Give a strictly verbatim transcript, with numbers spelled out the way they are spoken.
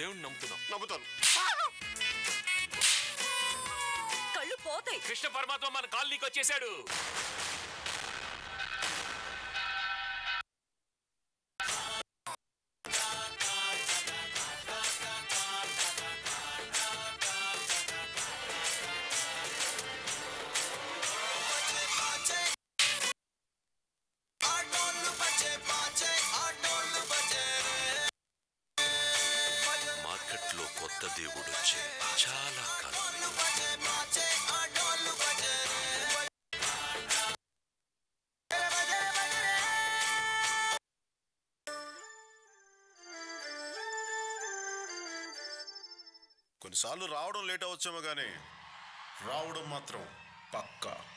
దేవుణ్ణి నమ్ముతున్నావు. నమ్ముతాను. కళ్ళు పోతాయి. కృష్ణ పరమాత్మ మన కాలనీకి వచ్చేసాడు. కొన్నిసార్లు రావడం లేట్ అవచ్చేమో కానీ రావడం మాత్రం పక్కా.